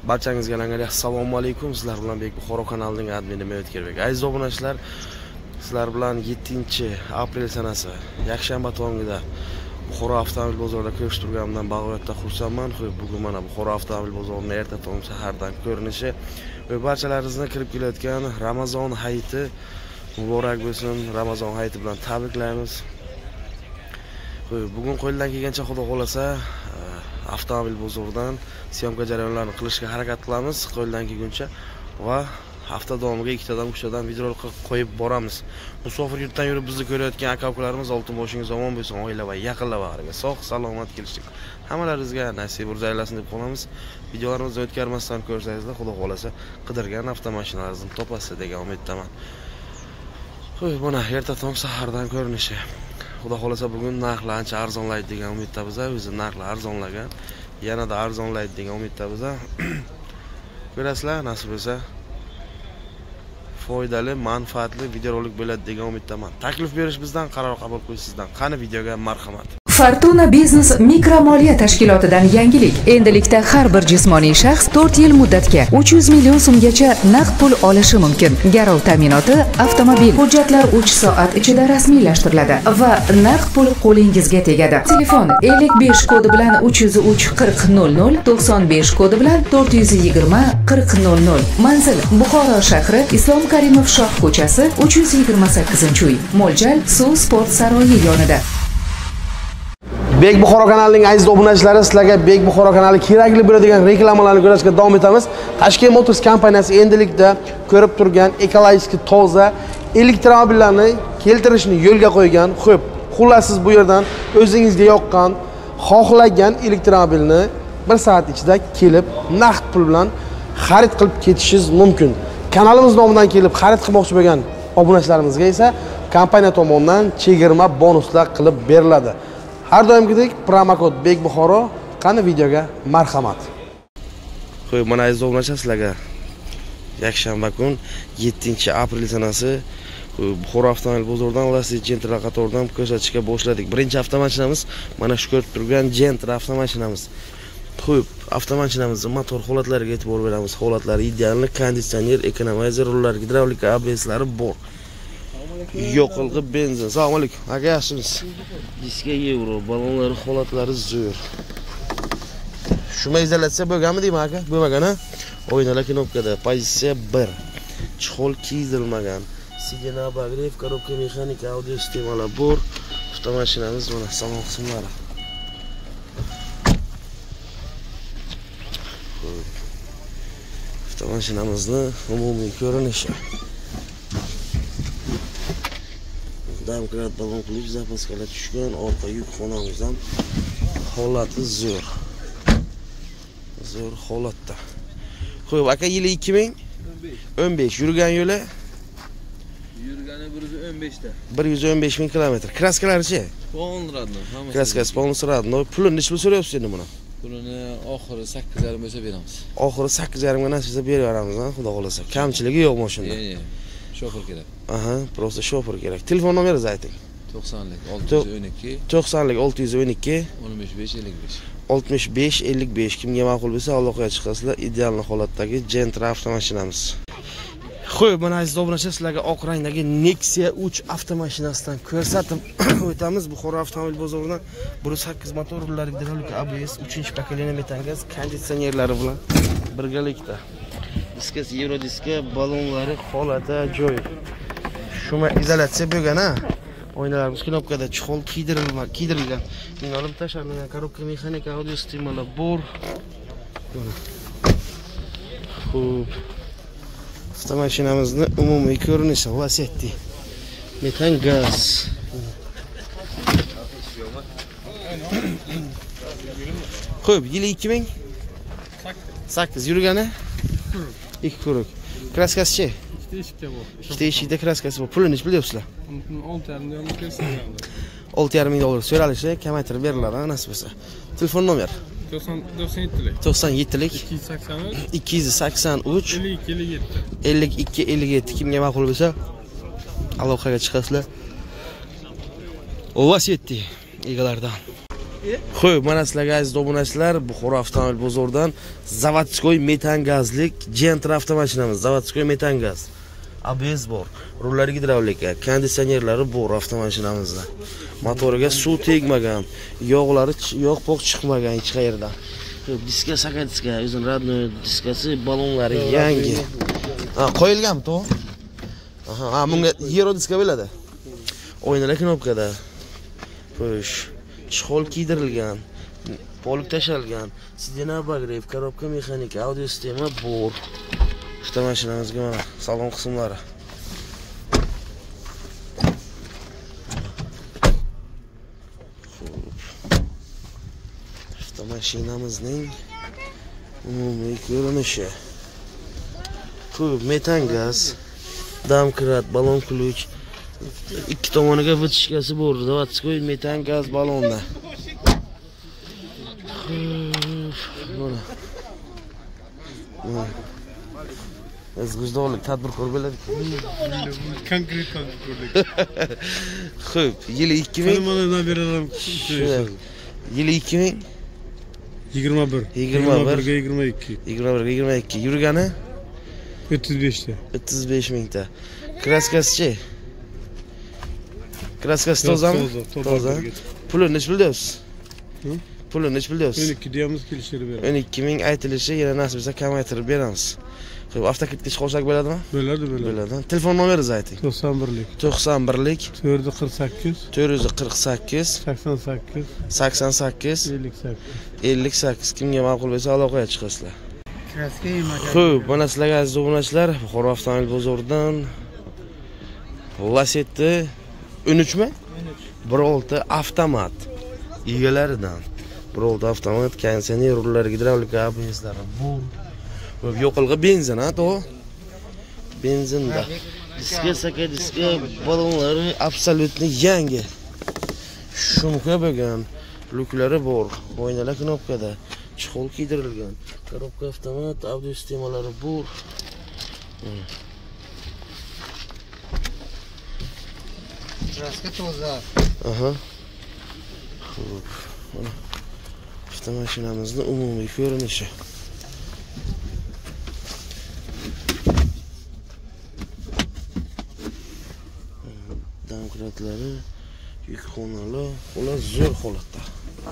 Barchangizga assalomu alaykum. Sizlar bilan Bekbuxoro kanalining admini Mehmetkerbek. Aziz obunachilar, sizlar bilan 7-aprel sanasi yakshanba tongida Buxoro avtomobil bozorida ko'rish turganimdan bag'oyatda xursandman. Bugun mana Buxoro avtomobil bozorining erta tong sahardan ko'rinishi va barchalaringizni kirib kelayotgan Ramazon hayiti muborak bo'lsin. Ramazon hayiti bilan tabriklaymiz. Bugun qo'ldan kelgancha Xudo xolasa avtomobil bozoridan syomka jarayonlarini qilishga harakat qilamiz qo'ldan kelguncha va hafta davomiga 2 tadan 3 tadan video qo'yib boramiz. Musofir yurtdan yurib bizni ko'rayotgan aka-ukalarimiz oltin boshingiz omon bo'lsin, oila va yaqinlar bag'riga sog' salomat kelishlik hammalaringizga nasib aylasin deb qolamiz. Videolarimizni o'tkazmasdan ko'rsangizlar, Xudo xolasa qidirgan avtomashinalarni topasiz degan umiddaman. Buni erta tong sahardan ko'rinishi. Xudo xolasa bugun narxlar ancha arzonlaydi degan umiddamiz. O'zi narxlar arzonlagan, yanada arzonlaydi degan umiddamiz. Ko'rasizlar, nasib bo'lsa foydali, manfaatli videorolik bo'ladi degan umiddaman. Taklif berish bizdan, qaror qabul qilish sizdan. Qani videoga marhamat. Fortuna Business mikromoliya tashkilotidan yangilik. Endilikda har bir jismoniy shaxs 4 yil muddatga 300 million so'mgacha naqd pul olishi mumkin. Garov ta'minoti, avtomobil, hujjatlar 3 soat ichida rasmiylashtiriladi va naqd pul qo'lingizga tegadi. Telefon 55 kodi bilan 303 40 00, 95 kodi bilan 420 40 00. Manzil: Buxoro shahri, Islom Karimov Shoh ko'chasi, 328-uy. Mo'ljal Suv sport saroyi yonida. Bekbuxoro kanalining aziz obunachilari, sizlarga Bekbuxoro kanali kerakli bo'ladigan reklamalarni ko'rishga davom etamiz. Tashkent Motors kompaniyasi endilikda ko'rib turgan ekologik toza elektromobillarni keltirishni yo'lga qo'ygan. Xo'p, xullas siz bu yerdan o'zingizga yoqqan, xohlagan elektromobilni 1 soat ichida kelib naqd pul bilan xarid qilib ketishingiz mumkin. Kanalimiz nomidan kelib xarid qilmoqchi bo'lgan obunachilarimizga esa kompaniya tomonidan chegirma bonuslar qilib beriladi. Har doimgidek promokod Bekbuxoro. Qani videoga marhamat. Qo'y, mana aziz obunachilar, sizlarga yakshanba kun 7-aprel sanasi Buxoro avtomobil bozoridan Lacetti Gentra qatoridan ko'rsatishga boshladik. Birinchi avtomashinamiz mana shu ko'rib turgan Gentra avtomashinamiz. Xo'p, avtomashinamizning motor holatlariga e'tibor beramiz. Holatlari ideal, konditsioner, ekonomizer, rullar, gidravlika, ABS'lari bor. Yo'qilg'i benzin. Assalomu alaykum. Aka, yaxshimisiz? Diska yevro, balonlar holatlari zo'r. Shuma izolyatsiya bo'lganmi deyman aka? Bo'lmagan-a? O'yinlar knopkada, pozitsiya 1. Chixol kiydirilmagan. Sidena bagrev, korobka mexanika, audio sistemalar bor. Avtomashinamiz mana salon qismlari. Avtomashinamizning umumiy ko'rinishi. Damkrat balon qilib zapaskalar tushgan, orqa yuk xonamiz ham holati zo'r. Zo'r holatda. Xo'p, aka, yili 2015. Yurgan yo'li? Yurgani 115 ta. 115 ming kilometr. Kraskalari-chi? Polnradno, hammasi. Kraskasi polnradno. Pulini nechta so'rayapsiz endi buni? Pulini oxiri 8,5 bo'lsa beramiz. Oxiri 8,5 ga nasib etsa beraveramiz, Xudo xolasa. Kamchiligi yo'q mashina. Yo'q. Shofer kerak. Aha, prosta shofer kerak. Telefon nomeringizni ayting. 90lik 612 90lik 612 1555. 6555. Kimga ma'qul bo'lsa aloqaga chiqasizlar. Ideal holatdagi Gentra avtomashinamiz. Xo'p, mana aziz obunachilar, sizlarga oq rangdagi Nexia 3 avtomashinasidan ko'rsatib o'tamiz. Buxoro avtomobil bozoridan 1.8 motor, rullar, gidravlika, ABS, 3-pokoleniya metan gaz, konditsionerlari bilan birgalikda. Diskasi Euro diska, balonlari holati joy. Shuma izolyatsiya bo'lgan-a? Oynalarimiz knopkada, chixol kiydirilgan. Minolim tasharlangan, korobka mexanika, audio sistemalar bor. Xo'p. Avtomashinamizning umumiy ko'rinishi Lacetti. Metan gaz. Xo'p, yili 2008. Yurgani? 2 kuruk. Kraskasi-chi? 2 eshikka bor. 2 eshikda kraskasi bor. Pulini nech bilyapsizlar? 6,5 million kelsa. 6,5 ming dollar so'ralishi, kamaytirib beriladi, nasib bo'lsa. Telefon nomer 97lik 97lik 283 52 57. Kimga ma'qul bo'lsa aloqaga chiqasizlar. Lacetti egalaridan. Xo'p, mana sizlarga aziz obunachilar, Buxoro avtomobil bozoridan zavodskoy metan gazlik Gentra avtomashinamiz. Zavodskoy metan gaz. ABS bor, rullari gidravlika, konditsionerlari bor avtomashinamizda. Motoriga suv tegmagan, yog'lari yog' poq chiqmagan hech qayerdan. Diska sakadiska, o'zing radnoy diskasi, balonlari yangi. Ha, qo'yilganmi, to'g'ri? Aha, bunga Euro diska bo'ladi. O'yinlar knopkada. Xo'sh, chixol kiydirilgan, polik tashalgan, sidena bagrev, korobka mexanika, audio sistema bor. Avtomashinamizga mana salon qismlari. Avtomashinamizning umumiy ko'rinishi. Xo'p, metan gaz, damkrat, balon ключ, ikki tomoniga vытяжкасы bor. Zavodskoy metan gaz balonda. Mana. O'zbekistonlik tadbirkor bo'ladi. Konkret tadbirkorlik. Xo'p, yili 2000. Mana beraman. Yili 2000. 21. 21 ga 22. 21 ga 22. Yurgani 35 ta. 35 mingta. Kraskasi-chi? Kraskasi tozami? Toza. Pulini nech bilyapsiz? Pulini nech bilyapsiz? 12 deyamiz, kelishtirib beramiz. 12 ming aytilishi, yana nasib etsa kamaytirib beramiz. Xo'p, avtokritga chiqolsak bo'ladimi? Bo'ladi. Bo'ladi. Telefon nomeringizni ayting. 91lik. 91lik 448 448 88 88 58. 58. Kimga ma'qul bo'lsa aloqaga chiqasizlar. Xo'p, mana sizlarga aziz obunachilar, Buxoro avtomobil bozoridan Lacetti 13 mi? 16 avtomat egalaridan. 16 avtomat, konditsioner, rullari, gidravlika, ABS'lari bor. Yo'qilg'i benzin, ha, to'g'ri? Benzinda. Diska, sakadiska, balonlari absolutni yangi. Shumka bo'lgan, luklari bor, oynalar knopkada, chixol kiydirilgan, korobka avtomat, audio sistemalari bor. Kraska toza. Aha. Xo'p, mana avtomashinamizning umumiy ko'rinishi. Damkratlari, yuk xonali, xolos zo'r holatda.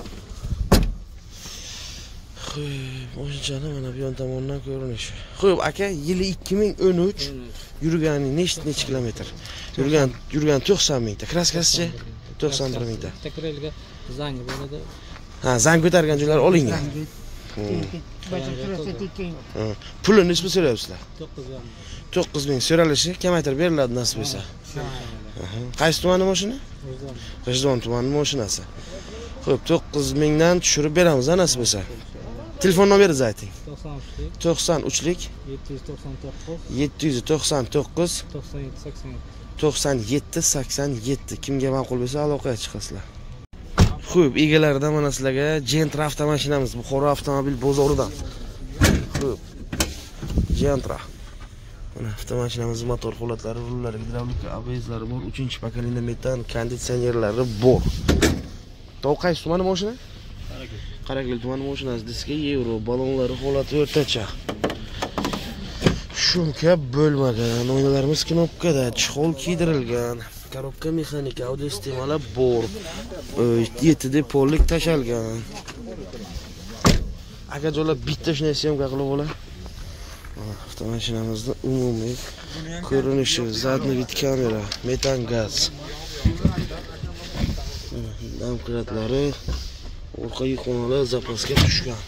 Xo'p, o'shanchani mana bu yon tomondan ko'rinishi. Xo'p, aka, yili 2013 yurgani necha kilometr? Yurgan 90 mingta. Kraskasi-chi? 91 mingta. Takrorga zangi bo'ladi. Ha, zang ko'targan joylar olingan. Pulini nechga so'rayapsizlar? 9 ming so'ralishi, kamaytirib beriladi nasib etsa. Qaysi tumanning mashina? G'ijdon tumanining mashinasi. Xo'p, 9 mingdan tushirib beramiz, nasib etsa. Telefon nomeringizni ayting. 93lik 799 97 87. Kimga ma'qul bo'lsa aloqaga chiqasizlar. Xo'p, egalaridan mana sizlarga Gentra avtomashinamiz Buxoro avtomobil bozoridan. Xo'p, Gentra. Mana avtomashinamiz motor holatlari, rullari, gidravlika, ABS'lari bor, 3-pokoleniya metan, konditsionerlari bor. Qaysi tumanning mashina? Qarakil tumanning mashinasi, diska Euro, balonlari holati o'rtacha. Shumka bo'lmagan, oynalarimiz knopkada, chixol kiydirilgan, korobka mexanika, audio sistemalar bor. 7 deb polik tashalgan. Agar jo'la bitta shunday syomka qilib ola. Avtomashinamizning umumiy ko'rinishi, zadniy vid kamera, metan gaz. Damkratlari, orqa yukxonalar zapaska tushgan.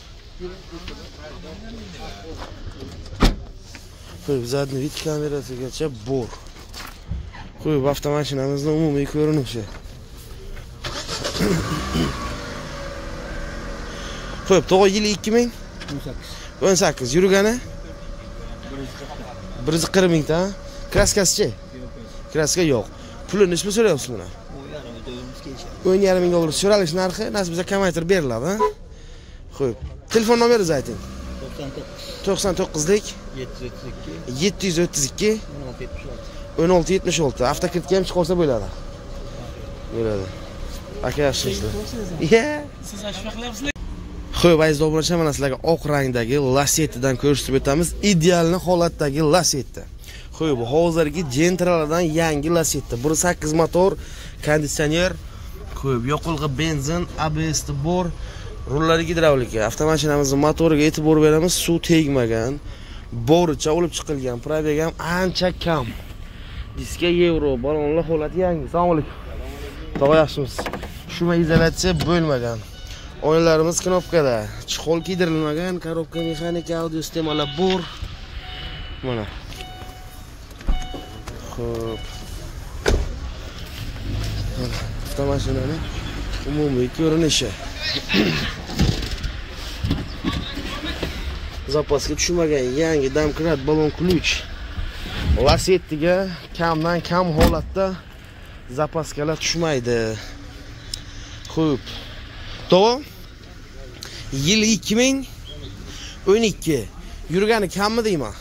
Xo'p, zadniy vid kamerasigacha bor. Xo'p, avtomashinamizning umumiy ko'rinishi. Xo'p, to'g'ri yili 2018 yurgani 140 mingta. Kraskasi-chi? Kraska yo'q. Pulini nechga so'rayapsiz buni? 10,5 ming dollar so'ralish narxi, nasib etsa kamaytirib beriladi. Xo'p, telefon nomeringizni ayting. 99lik 732 1676. Avtokritga ham chiqolsa bo'ladi. Aka yaxshi ishlar. Siz ashfaq qilyapsizlar. Xo'p, aziz obunachilar, mana sizlarga oq rangdagi Lassetti'dan ko'rsatib o'tamiz. Idealni holatdagi Lassetti. Xo'p, bu hozirgi Gentra'lardan yangi Lassetti. 1.8 motor, konditsioner, xo'p, yoqilg'i benzin, ABS bor, rullar gidravlika. Avtomashinamizning motoriga e'tibor beramiz, suv tegmagan, boricha olib chiqilgan, probeg ham ancha kam. Diska yevro, balonlar holati yangi. Assalomu alaykum. Tog'a yaxshimisiz? Shuma izolyatsiya bo'lmagan. Oynalarimiz knopkada, chixol kiydirilmagan, korobka mexanika, audio sistemalar bor. Mana. Xo'p. Avtomashinaning umumiy ko'rinishi. Zapaska tushmagan yangi domkrat balon ключ. Lassettiga kamdan kam holatda zapaskalar tushmaydi. Xo'p. To'g'ri? Yil 2012. Yurgani kammi deyman?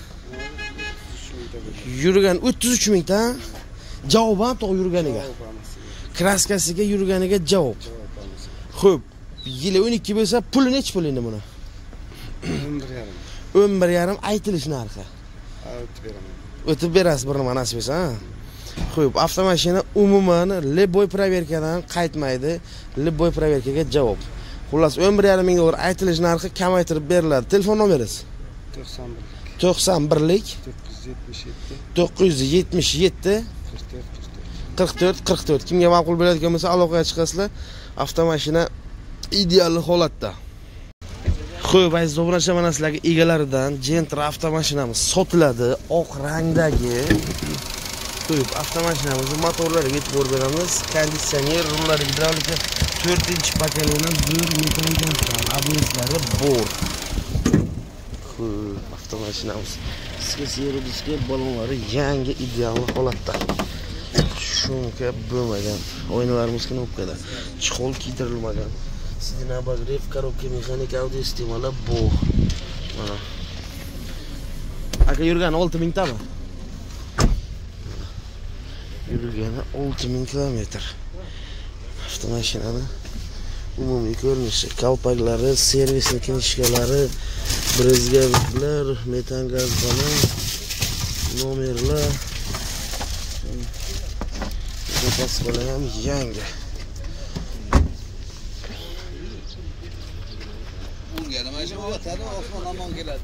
Yurgan 33 mingta. Javob ham to'g'ri yurganiga. Kraskasiga yurganiga javob. Xo'p, yili 12 bo'lsa, puli nech pul endi buni? 11,5 aytilish narxi. O'tib berasiz bir nima nasib etsa. Xo'p, avtomashina umuman leboy proverkadan qaytmaydi. Leboy proverkaga javob. Xullas 11,5 ming dollar aytilish narxi kamaytirib beriladi. Telefon nomeringiz? 91lik 977 44. Kimga ma'qul bo'ladigan bo'lsa aloqaga chiqasizlar. Avtomashina ideal holatda. Xo'p, aziz obunachilar, mana sizlarga egalaridan Gentra avtomashinamiz sotiladi, oq rangdagi. Xo'p, avtomashinamizning motorlariga e'tibor beramiz. Konditsioner, rullar gidravlika, 4-pokoleniya zo'r metal jantlar, ABS'lari bor. Xo'p, avtomashinamiz diska, diska, balonlari yangi ideal holatda. Shunga bo'lmagan. Oynalarimiz knopkada. Chixol kiydirilmagan. Sidina bagrev, korobka mexanika, audio sistemalar bor. Mana. Aka yurgani 6000 tami? Yurgani 6000 kilometr. Avtomashinani umumiy ko'rinishi, kalpaklari, servisning kinishkalari, brezgavitlar, metan gaz balon, nomerlar. Zapaskalar ham yangi. Unga nima ish bo'lyapti? Osmon omon keladi.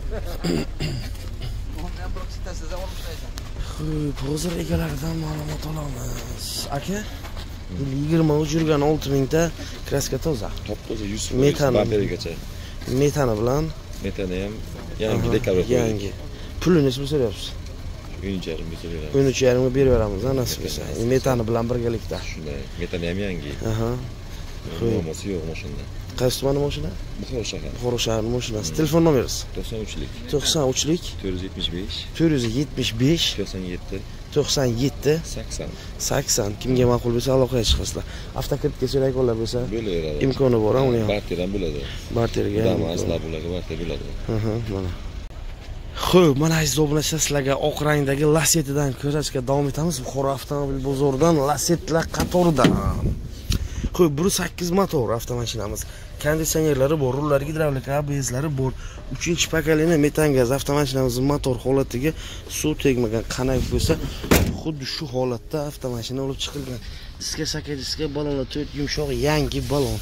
Xo'p, hozir egalaridan ma'lumot olamiz. Aka, 23 yurgan 6000 ta kraska toza. Top-toza 100 Metan berigacha. Metani bilan Metani ham yangi dekabr. Yangi. Pulini nechga so'rayapsiz? 13,5 ming so'rayapmiz. 13,5 ming berib beramiz, nasib etsa. Metani bilan birgalikda. Shunday. Metani ham yangi. Aha. Muammosi yo'q mashina. Qaysi tuman mashina? Buxoro shahar. Buxoro shahar mashinasi. Telefon nomeringiz? 93lik 93lik 475 475 97 97 80. 80. Kimga ma'qul bo'lsa aloqaga chiqasizlar. Avtokreditga so'raydiganlar bo'lsa bo'laveradi. imkoni bor, uni ham. Barter ham bo'ladi. Barterga. Damaslar bularga barter bo'ladi. Mana. Xo'p, mana aziz obunachilar, sizlarga oq rangdagi Lassetti'dan ko'rsatishga davom etamiz. Buxoro avtomobil bozoridan Lassetti'lar qatoridan. Xo'p, 1.8 motor avtomashinamiz. Konditsionerlari bor, rullar gidravlika, ABS'lari bor. 3-pokoleniya metan gaz avtomashinamizning motor holatiga suv tegmagan. Qanday bo'lsa, xuddi shu holatda avtomashina olib chiqilgan. Diska, diska, balonlar 4 yumshoq yangi balon.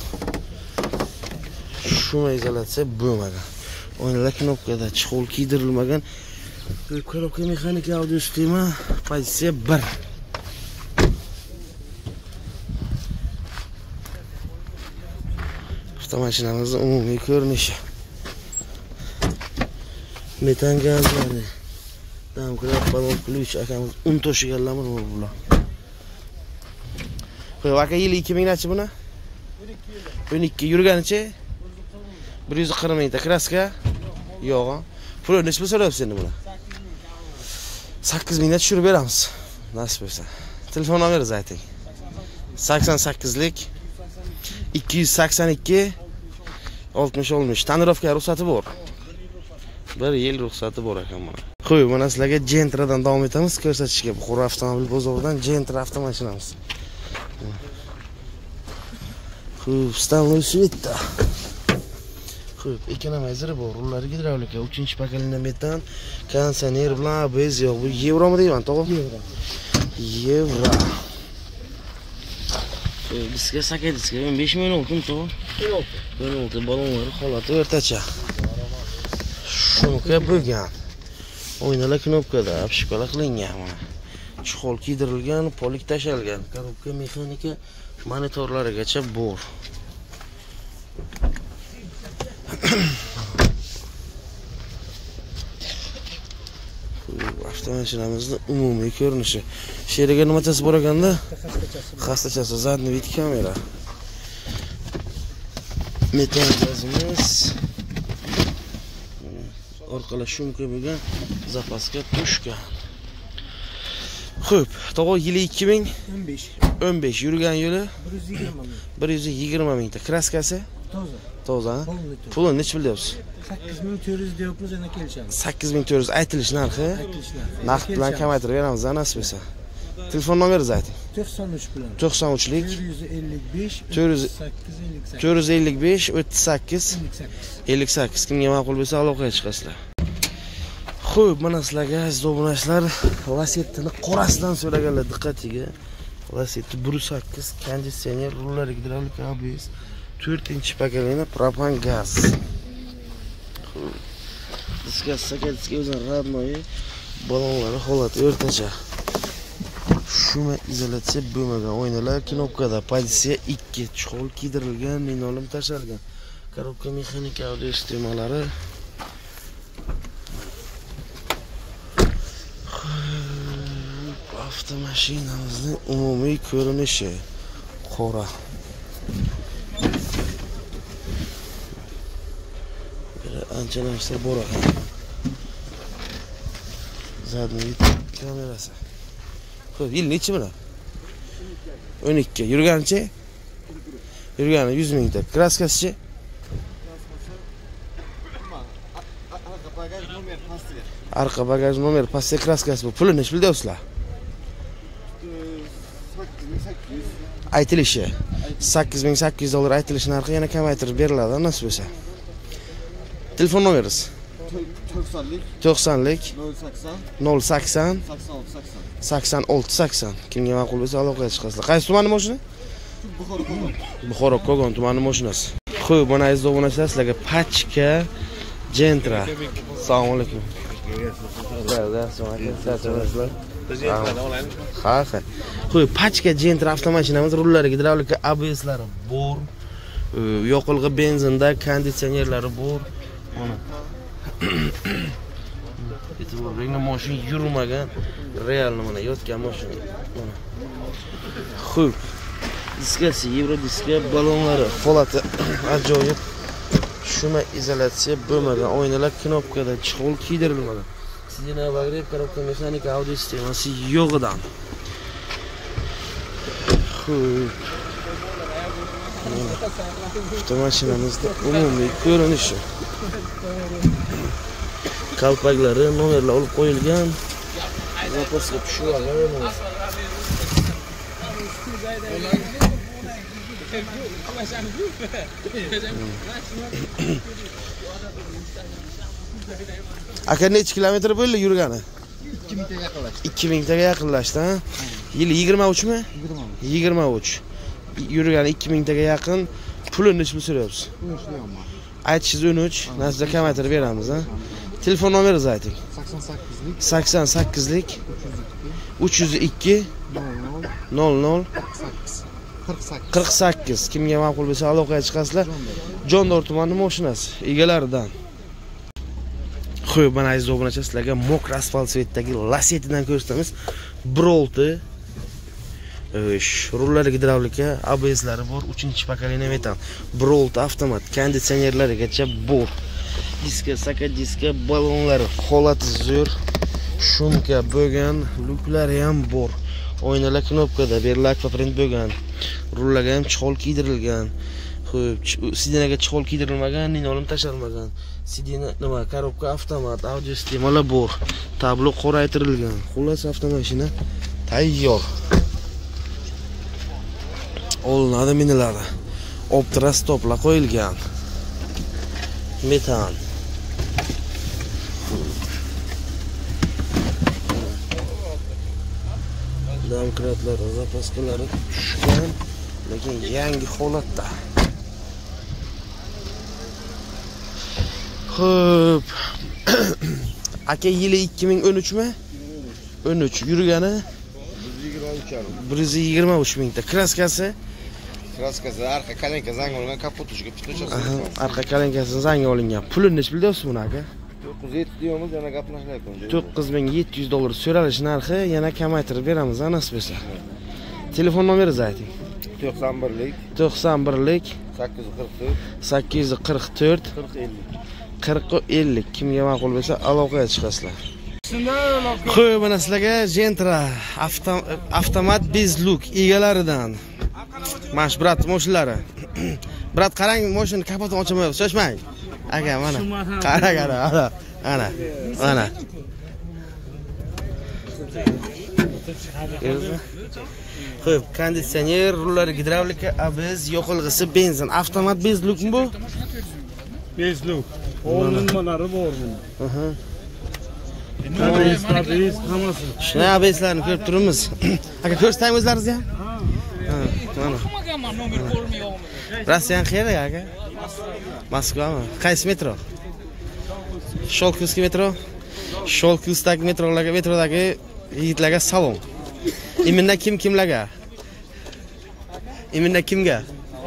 Shuma izolyatsiya bo'lmagan. Oynalar knopkada, chixol kiydirilmagan. Korobka mexanika, audio sistema, pozitsiya 1. Avtomashinamizning umumiy ko'rinishi. Metan gazlari, domkrat balon ключ, akamiz un to'shiganlarmi bular. Qo'y, aka yili 2000 nachi buni? 12 yurganicha 140 mingta kraska. Yo'q. Pul nech pul so'rayapsiz endi buni? 8 mingga tushirib beramiz. Nasib bo'lsa. Telefon nomeringizni ayting. 88lik 282 60 tonirovka ruxsati bor. 1 yil ruxsati bor ekan mana. Xo'p, mana sizlarga Gentra'dan davom etamiz ko'rsatishga. Buxoro avtomobil bozoridan Gentra avtomashinamiz. Xo'p, stanley svetda. Xo'p, ekonomizeri bor, rullari gidravlika, 3-pokoleniya metan, konditsioner bilan ABS yo'q. Bu yevromi deyman, to'g'ri? Yevro. Bizga sakadiska 15 million oltin to'g'ri? 16 balonlar holati o'rtacha. Shunga bo'lgan. O'yinlar knopkada apshikola qilingan mana. Chixol kiydirilgan, polik tashalgan, korobka mexanika monitorlarigacha bor. Avtomashinamizning umumiy ko'rinishi. Sheriga nimachasi bor ekanda? Xastachasi zadniy vid kamera. Metan gazimiz. Orqalar shumka bo'lgan, zapaska pushka. Xo'p, to'g'ri yili 2015 yurgan yo'li 120 mingta. Kraskasi toza. Puli necha pul deyapsiz? 8400 deyapmiz, yana kelishamiz. 8400 aytilish narxi. Naqd bilan kamaytirib beramiz, nasib etsa. Telefon nomeringizni ayting. 93 bilan. 93lik 455 38 58. Kimga ma'qul bo'lsa aloqaga chiqasizlar. Xo'p, mana sizlarga aziz obunachilar, Lasetti'ni qorasidan so'raganlar diqqatiga. Lasetti 1.8 konditsioner, rullar gidravlik ABS, 4-pokoleniya propan gaz. Diska sakadiska o'zini radnoyi balonlari holati o'rtacha. Shuma izolyatsiya bo'lmagan oynalar, knopkada pozitsiya 2, chixol kiydirilgan, linoleum tashalgan. Korobka mexanika audio sistemalari. Avtomashinamizning umumiy ko'rinishi qora. Ancha narsa bor ekan. Zadniy kamerasi. Xo'p, yil nechi buni? 12. Yurganichi? Yurgani 100 mingta. Kraskasichi? Arqa bagaj nomer pastga kraskasi bu. Puli necha pul deyapsizlar? Aytilishi $8800 aytilish narxi yana kamaytirib beriladi, nasib etsa. Telefon nomeringiz? 90lik 080 8680. Kimga ma'qul bo'lsa aloqaga chiqasizlar. Qaysi tumanning mashina? Buxoro Kogon tumani mashinasi. Xo'p, mana aziz obunachilar, sizlarga Pachka Gentra. Assalomu alaykum. Ha. Xo'p, Pachka Gentra avtomashinamiz rullari gidravlika ABSlari bor. Yoqilg'i benzinda konditsionerlari bor. Mana. E'tiboring mashina yurmagan, real mana yotgan mashina. Mana. Xo'p. Diskasi Euro diska balonlari holati ajoyib. Shuma izolyatsiya bo'lmagan, oynalar knopkada, chixol kiydirilmagan. Sidina bag'rib, korobka mexanika audio sistemasi yo'g'idan. Xo'p. Avtomashinamizda umumiy ko'rinishi. Kalpaklari, nomerlar olib qo'yilgan. Zapaska tushib olgan. Aka necha kilometr bo'ldi yurgani? 2000 taga yaqinlashdi. 2000 taga yaqinlashdi, ha? Yili 23 mi? 23. Yurgani 2000 taga yaqin. Pulini necha pul so'rayapsiz? Aytishingiz 13, nasibda kamaytirib beramiz, ha? Telefon nomeringizni ayting. 88lik 302 00 48. Kimga ma'qul bo'lsa aloqaga chiqasizlar. Jondor tumani mashinasi egalaridan. Xo'p, mana aziz obunachilar, sizlarga mokr asfalt svetdagi Lasetti'dan ko'rsatamiz. 1.6 rullari gidravlika, ABSlari bor, 3-pokoleniya metan. 1.6 avtomat, konditsionerlarigacha bor. Diska, sakadiska, balonlari holati zo'r. Shumka bo'lgan, luklari ham bor. Oynalar knopkada, berlar akvaprint bo'lgan. Rullaga ham chixol kiydirilgan. Xo'p, sidinaga chixol kiydirilmagan, linoleum tashalmagan. Sidina nima, korobka avtomat, audio sistemalar bor. Tablo qoraytirilgan. Xullas avtomashina tayyor. Olinadi, miniladi. Optra stoplar qo'yilgan. Metan. Domkratlar, zapaskalar tushgan, lekin yangi holatda. Xo'p. Aka yili 2013 mi? 13 yurgani 123 mingta. Kraskasi? Kraskasi arqa kolenka zang olgan, kapot uchiga pituvchi. Arqa kalenkasi zang olingan. Pulini nech bilyapsiz buni aka? 907 deymiz, yana gaplashmayapmiz. $9700 so'ralish narxi, yana kamaytirib beramiz, nasib bo'lsa. Telefon nomeringizni ayting. 91lik 844 4050 kimga ma'qul bo'lsa aloqaga chiqasizlar. Xo'p, mana sizlarga Gentra avtomat bezluk egalaridan. Mana shu brat mashinalari. Brat qarang, mashina kapotini ochamayapsiz, shoshmang. Aka mana. Qarang, ana. Xo'p, konditsioner, rullar gidravlika, ABS, yoqilg'isi, benzin, avtomat bezlukmi bu? Bezluk. Olinmalari bor buni. ABS hammasi. Shuna ABSlarni ko'rib turibmiz. Aka ko'rsataymi o'zlaringiz ham? Mana. Rossiyan qayerda aka? Moskvami? Qaysi metro? Sholkovskiy metro. Sholkovskiy metrodagi yigitlarga salom. Iminda kimlarga? Iminda kimga?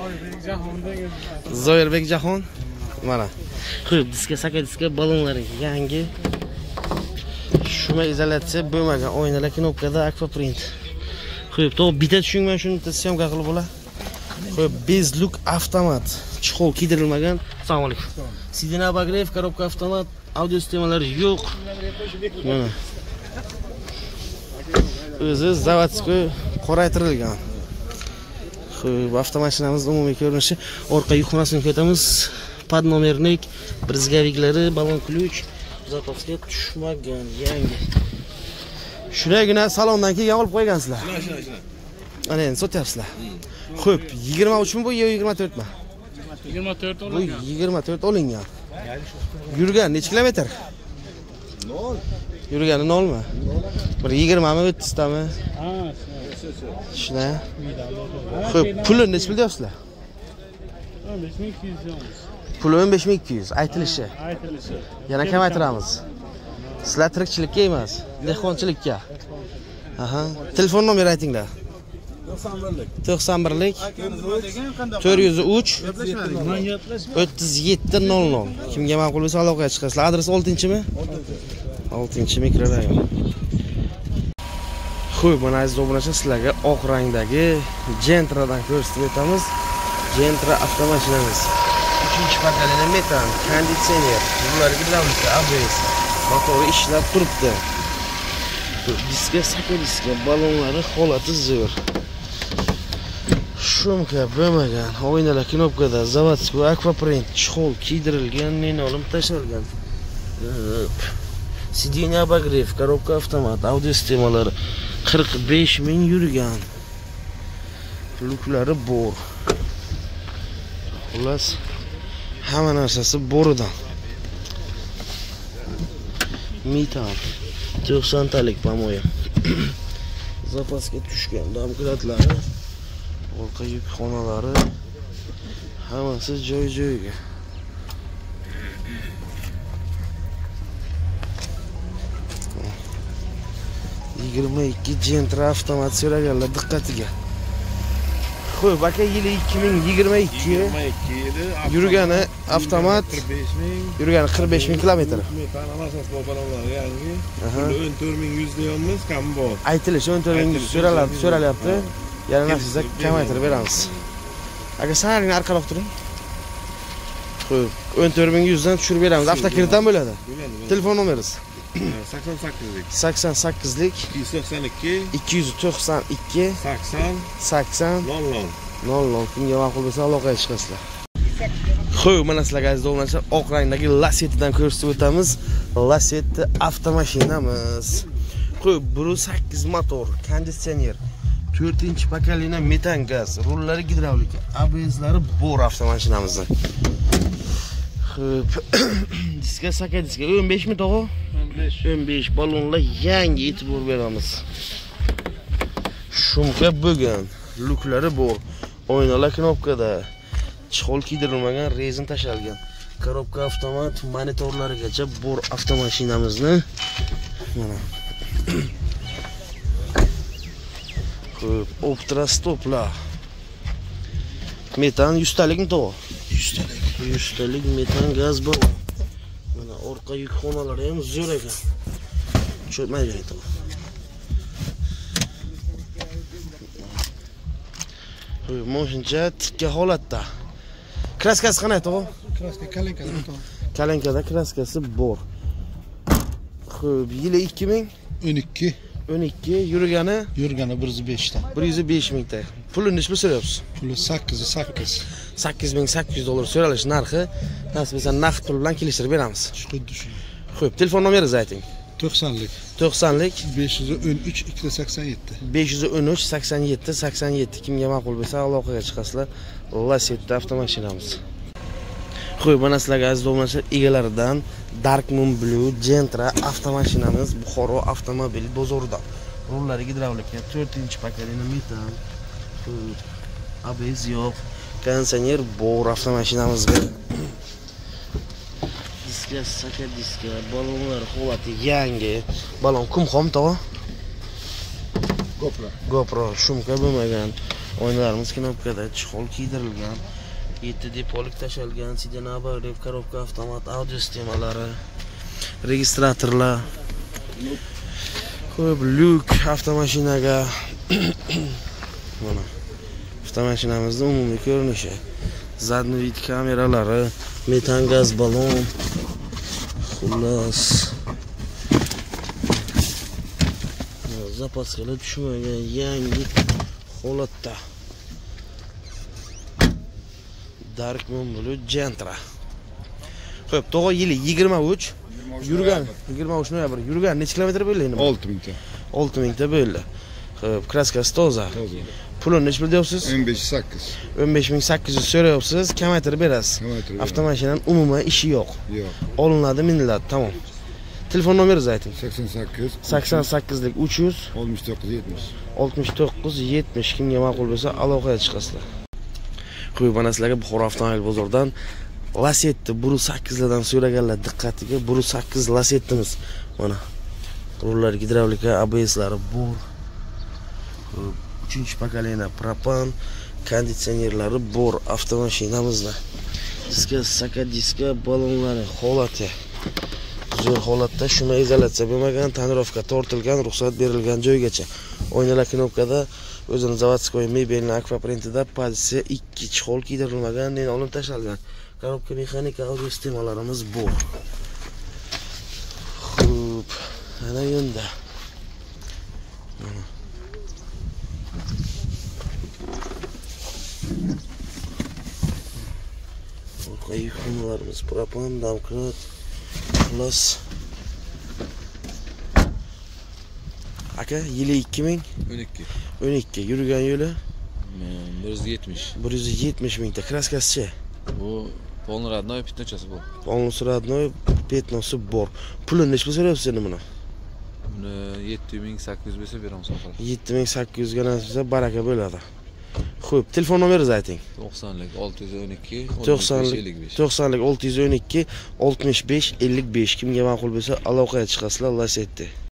Zoirbek Jahon. Mana. Xo'p, diska ballonlari yangi. Shuma izolyatsiya bo'lmagan oynalar knopkada akvaprint. Xo'p, to'g'ri bitta tushungan shuni syomka qilib bo'la. Xo'p, bezluk avtomat. Chixol kiydirilmagan. Assalomu alaykum. Sidina Bagrev, korobka avtomat, audio sistemalari yo'q. Mana. O'zi zavodskoy qoraytirilgan. Xo'p, avtomashinamiz umumiy ko'rinishi, orqa yukxonasini ko'tamiz. Pad nomernik, brizgaviklari, balon ключ, zapaska tushmagan, yangi. Shunagina salondan kelgan olib qo'ygansizlar. Ana endi sotyapsizlar. Xo'p, 23 mi bu yo 24 mi? 24 Bu 24 olingan. Yurgan necha kilometr? 0. Yurgani 0 mi? Bir 20 mi 30 tami? Ha, shuna. Xo'p, pulini necha bilyapsizlar? 5200 deymiz. Puli 15200 aytilishi. Yana kamaytiramiz. Sizlar tirikchilikka emas, dehqonchilikka. Aha. Telefon nomeri aytinglar. 91lik 403 3700. Kimga ma'qul bo'lsa aloqaga chiqasizlar. Adres 6-mi? 6 mikrorayon. Xo'p, mana aziz obunachilar, sizlarga oq rangdagi Gentra'dan ko'rsatib o'tamiz. Gentra avtomashinamiz. 3-pakalini metan, konditsioner, rullar gidravlika, ABS, motori ishlab turibdi. Diska, ballonlari holati zo'r. Shumka bo'lmagan, oynalar knopkada, zavodskoy akvaprint, chixol kiydirilgan, linoleum tashlangan. Sidina Bagrev, korobka avtomat, audio sistemalari 45 ming yurgan. Luklari bor. Xullas, hamma narsasi boridan. Metan 90 talik pamoya. Zapaska tushgan domkratlari, orqa yuk xonalari hammasi joy-joyiga. Gentra avtomat so'raganlar diqqatiga. Xo'p, aka yili 2022 yurgani avtomat 45 ming kilometr. Metan asos ballonlar yangi. 14100 deymiz, kam bor. Aytilishi 14100 so'ralyapti. Yana nasibda kamaytirib beramiz. Aka sanaringni arqaroq turing. Xo'p, 14100 dan tushirib beramiz. Avtokreditdan bo'ladi. Telefon nomeringiz? 88lik 292 80 00. Kimga ma'qul bo'lsa aloqaga chiqasizlar. Xo'p, mana sizlarga aziz do'stlar, oq rangdagi Lasettidan ko'rsatib o'tamiz. Lasetti avtomashinamiz. Xo'p, 1.8 motor, konditsioner, 4-chi pokoleniya metan gaz, rullari gidravlika, ABS'lari bor avtomashinamizda. Xo'p. Diska saka diska 15 mi tog'a? 15 balonlar yangi e'tibor beramiz. Shumka bo'lgan, luklari bor. Oynalar knopkada. Chixol kiydirilmagan, rezin tashalgan. Korobka avtomat, monitorlarigacha bor avtomashinamizni. Mana. Xo'p, Optra stoplar. Metan 100 talikmi tog'a? 100 talik metan gaz bor. Mana orqa yuk xonalari ham zo'r ekan. Tushunmaydi tog'a. Xo'p, moshincha tikka holatda. Kraskasi qanday tog'a? Kraska kalenkada to'g'ri. Kalenkada kraskasi bor. Xo'p, yili 12. 12 yurgani 105 ta. 105 ming ta. Pulini nechga so'rayapsiz? Puli 8. $8800 so'ralish narxi. Nasib etsa naqd pul bilan kelishtirib beramiz. Xuddi shu. Xo'p, telefon nomeringizni ayting. 90lik. 90lik 513 287. 513 87 87 kimga ma'qul bo'lsa aloqaga chiqasizlar. Lacetti avtomashinamiz. Xo'p, mana sizlarga aziz do'stlar, egalaridan Dark Moon Blue Gentra avtomashinamiz Buxoro avtomobil bozoridan. Rullari gidravlika, 4-chi pokoleniya metan. ABS yo'q, konditsioner bor avtomashinamizga. Diska, saka diska, balonlar holati yangi. Balon kumxom tog'a? GoPro shumka bo'lmagan. Oynalarimiz knopkada, chixol kiydirilgan. 7 depolik tashalgan, sidinabarev, korobka avtomat, audio sistemalari, registratorlar. Xo'p, lyuk avtomashinaga. Mana avtomashinamizning umumiy ko'rinishi. Zadniy vid kameralari, metan gaz balon. Xullas. Zapaskalar tushmagan yangi holatda. Dark Moon Blue Gentra. Xo'p, tog'a yili 23. Yurgan 23 noyabr. Yurgan necha kilometr bo'ldi endi? 6000 ta. 6000 ta bo'ldi. Xo'p, kraskasi toza. Pulini nech pul deyapsiz? 15800. 15800 so'rayapsiz, kamaytirib berasiz. Avtomashinaning umuman ishi yo'q. Yo'q. Olinadi, miniladi, tamom. Telefon nomeringizni ayting. 88 lik 300 69 69 70 kimga ma'qul bo'lsa aloqaga chiqasizlar. Qo'yib mana sizlarga Buxoro avtomobil bozoridan Lacetti Buru 8 lardan so'raganlar diqqatiga, Buru 8 Lacetti'miz. Mana rullar gidravlika, ABS'lari bor. 3-chi pokoleniya propan, konditsionerlari bor avtomashinamizda. Diska, saka diska, balonlari holati zo'r holatda, shuma izolyatsiya bo'lmagan, tonirovka tortilgan, ruxsat berilgan joygacha. Oynalar knopkada, o'zini zavodskoy mebelni akvaprintida, pozitsiya 2 chixol kiydirilmagan, men olib tashalgan. Korobka mexanika, audio sistemalarimiz bor. Xo'p, ana endi. Xonlarimiz propan, domkrat, plus aka yili 12 yurgan yo'li 170 mingta. Kraskasi-chi? Bu polni radnoy pitnochasi bu. Polni radnoy petnosi bor. Pulini nech pul so'rayapsiz endi buni? Buni 7800 bo'lsa beramiz oxiri. 7800 ga nasibsa baraka bo'ladi. Xo'p, telefon nomeringizni ayting. 90lik 612 90lik 612 65 55 kimga ma'qul bo'lsa aloqaga chiqasizlar. Lacetti